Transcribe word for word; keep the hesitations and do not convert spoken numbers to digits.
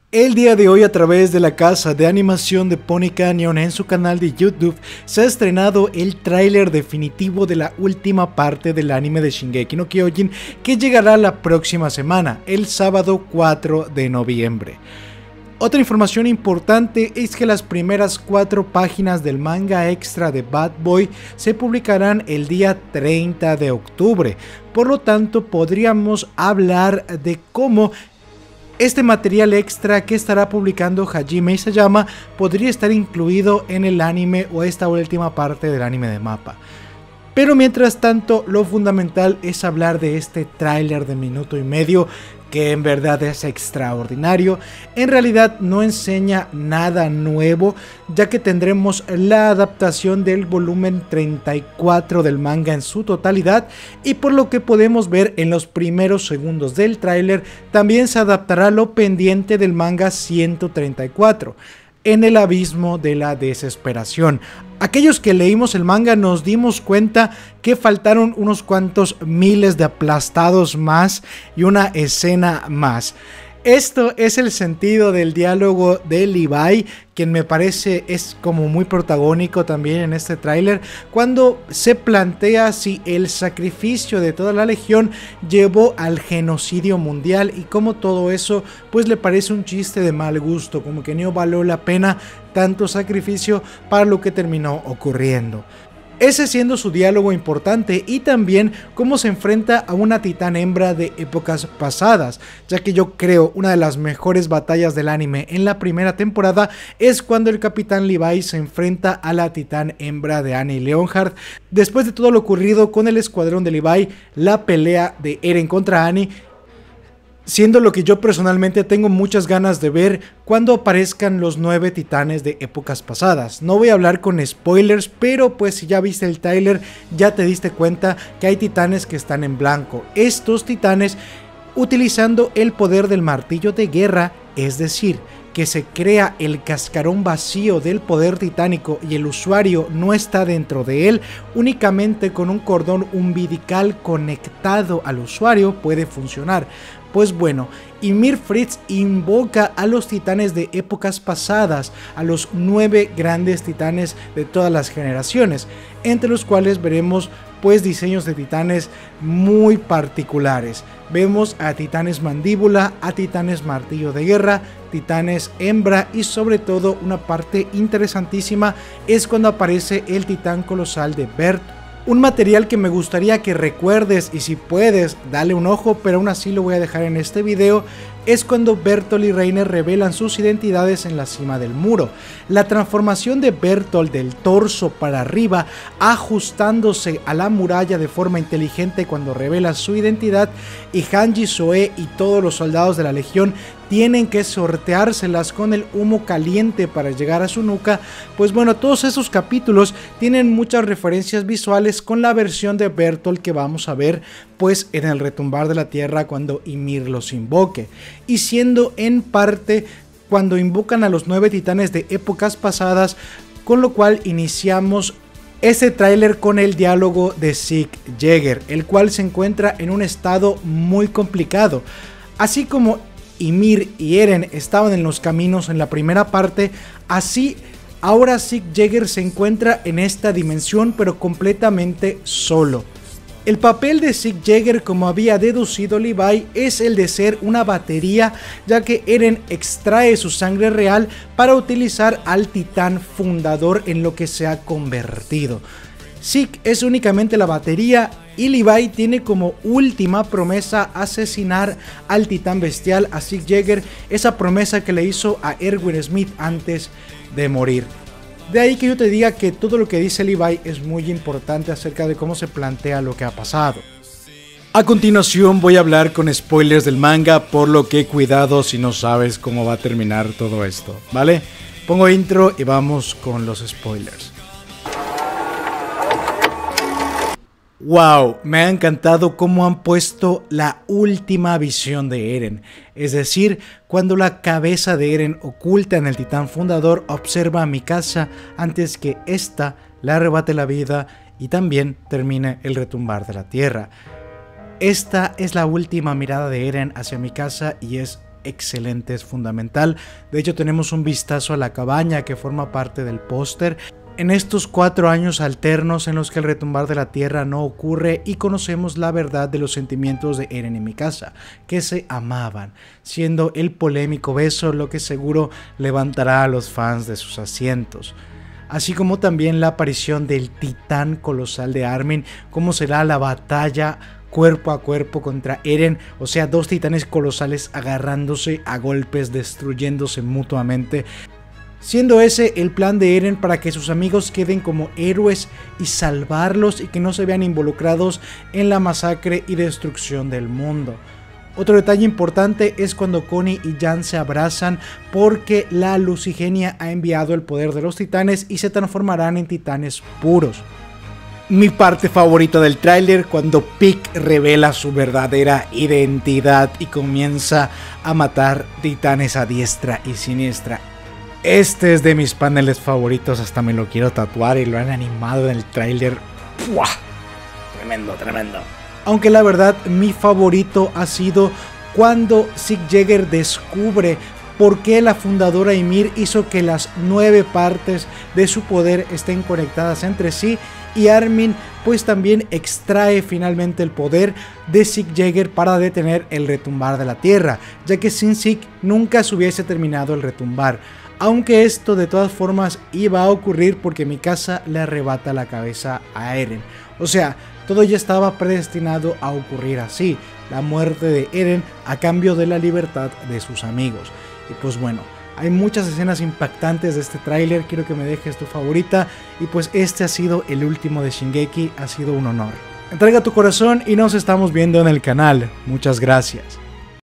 El día de hoy, a través de la casa de animación de Pony Canyon en su canal de YouTube, se ha estrenado el tráiler definitivo de la última parte del anime de Shingeki no Kyojin, que llegará la próxima semana, el sábado cuatro de noviembre. Otra información importante es que las primeras cuatro páginas del manga extra de Bad Boy se publicarán el día treinta de octubre, por lo tanto podríamos hablar de cómo este material extra que estará publicando Hajime Isayama podría estar incluido en el anime o esta última parte del anime de Mappa. Pero mientras tanto, lo fundamental es hablar de este tráiler de minuto y medio, que en verdad es extraordinario. En realidad no enseña nada nuevo, ya que tendremos la adaptación del volumen treinta y cuatro del manga en su totalidad, y por lo que podemos ver en los primeros segundos del tráiler, también se adaptará lo pendiente del manga ciento treinta y cuatro. En el abismo de la desesperación. Aquellos que leímos el manga nos dimos cuenta que faltaron unos cuantos miles de aplastados más y una escena más. Esto es el sentido del diálogo de Levi, quien me parece es como muy protagónico también en este tráiler, cuando se plantea si el sacrificio de toda la legión llevó al genocidio mundial y como todo eso pues le parece un chiste de mal gusto, como que no valió la pena tanto sacrificio para lo que terminó ocurriendo. Ese siendo su diálogo importante, y también cómo se enfrenta a una titán hembra de épocas pasadas, ya que yo creo una de las mejores batallas del anime en la primera temporada es cuando el capitán Levi se enfrenta a la titán hembra de Annie Leonhardt. Después de todo lo ocurrido con el escuadrón de Levi, la pelea de Eren contra Annie, siendo lo que yo personalmente tengo muchas ganas de ver cuando aparezcan los nueve titanes de épocas pasadas. No voy a hablar con spoilers, pero pues si ya viste el tráiler ya te diste cuenta que hay titanes que están en blanco. Estos titanes utilizando el poder del martillo de guerra, es decir, que se crea el cascarón vacío del poder titánico y el usuario no está dentro de él, únicamente con un cordón umbilical conectado al usuario puede funcionar. Pues bueno, Ymir Fritz invoca a los titanes de épocas pasadas, a los nueve grandes titanes de todas las generaciones, entre los cuales veremos pues diseños de titanes muy particulares. Vemos a titanes mandíbula, a titanes martillo de guerra, titanes hembra, y sobre todo una parte interesantísima es cuando aparece el titán colosal de Bert. Un material que me gustaría que recuerdes, y si puedes dale un ojo, pero aún así lo voy a dejar en este video, es cuando Bertolt y Reiner revelan sus identidades en la cima del muro. La transformación de Bertolt del torso para arriba, ajustándose a la muralla de forma inteligente cuando revela su identidad, y Hanji, Zoe y todos los soldados de la legión tienen que sorteárselas con el humo caliente para llegar a su nuca. Pues bueno, todos esos capítulos tienen muchas referencias visuales con la versión de Bertolt que vamos a ver pues en el retumbar de la tierra cuando Ymir los invoque, y siendo en parte cuando invocan a los nueve titanes de épocas pasadas, con lo cual iniciamos este tráiler con el diálogo de Zeke Yeager, el cual se encuentra en un estado muy complicado. Así como Ymir y Eren estaban en los caminos en la primera parte, así ahora Zeke Yeager se encuentra en esta dimensión, pero completamente solo. El papel de Zeke Yeager, como había deducido Levi, es el de ser una batería, ya que Eren extrae su sangre real para utilizar al titán fundador en lo que se ha convertido. Zeke es únicamente la batería, y Levi tiene como última promesa asesinar al titán bestial, a Zeke Yeager, esa promesa que le hizo a Erwin Smith antes de morir. De ahí que yo te diga que todo lo que dice Levi es muy importante acerca de cómo se plantea lo que ha pasado. A continuación voy a hablar con spoilers del manga, por lo que cuidado si no sabes cómo va a terminar todo esto, ¿vale? Pongo intro y vamos con los spoilers. Wow, me ha encantado cómo han puesto la última visión de Eren, es decir, cuando la cabeza de Eren oculta en el titán fundador observa a Mikasa antes que ésta le arrebate la vida y también termine el retumbar de la tierra. Esta es la última mirada de Eren hacia Mikasa y es excelente, es fundamental. De hecho, tenemos un vistazo a la cabaña que forma parte del póster. En estos cuatro años alternos en los que el retumbar de la tierra no ocurre y conocemos la verdad de los sentimientos de Eren y Mikasa, que se amaban, siendo el polémico beso lo que seguro levantará a los fans de sus asientos. Así como también la aparición del titán colosal de Armin, como será la batalla cuerpo a cuerpo contra Eren, o sea, dos titanes colosales agarrándose a golpes, destruyéndose mutuamente, siendo ese el plan de Eren para que sus amigos queden como héroes y salvarlos y que no se vean involucrados en la masacre y destrucción del mundo. Otro detalle importante es cuando Connie y Jan se abrazan porque la Lucigenia ha enviado el poder de los titanes y se transformarán en titanes puros. Mi parte favorita del tráiler, cuando Pieck revela su verdadera identidad y comienza a matar titanes a diestra y siniestra. Este es de mis paneles favoritos, hasta me lo quiero tatuar y lo han animado en el tráiler. Tremendo, tremendo. Aunque la verdad mi favorito ha sido cuando Sieg Jäger descubre por qué la fundadora Ymir hizo que las nueve partes de su poder estén conectadas entre sí, y Armin pues también extrae finalmente el poder de Sieg Jäger para detener el retumbar de la tierra, ya que sin Sieg nunca se hubiese terminado el retumbar. Aunque esto de todas formas iba a ocurrir porque Mikasa le arrebata la cabeza a Eren. O sea, todo ya estaba predestinado a ocurrir así, la muerte de Eren a cambio de la libertad de sus amigos. Y pues bueno, hay muchas escenas impactantes de este tráiler, quiero que me dejes tu favorita, y pues este ha sido el último de Shingeki, ha sido un honor. Entrega tu corazón y nos estamos viendo en el canal, muchas gracias.